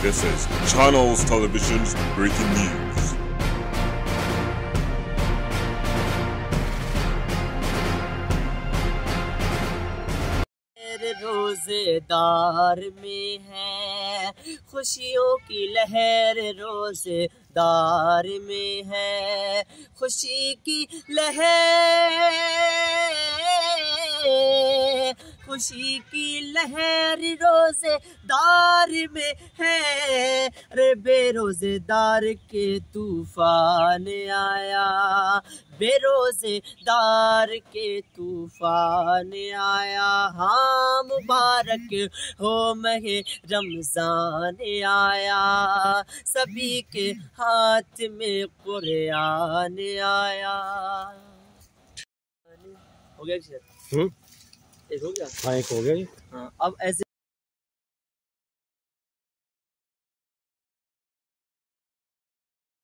This is Channels Television's breaking news. रोजेदार में है खुशियों की लहर, रोजेदार में है खुशी की लहर, खुशी की लहर रोजेदार में है। रे बेरोजेदार के तूफान आया, बेरोजेदार के तूफान आया। हाँ मुबारक हो महे रमजान आया, सभी के हाथ में कुरान आया। हो गया एक हो गया? हाँ, एक हो गया। हाँ, अब ऐसे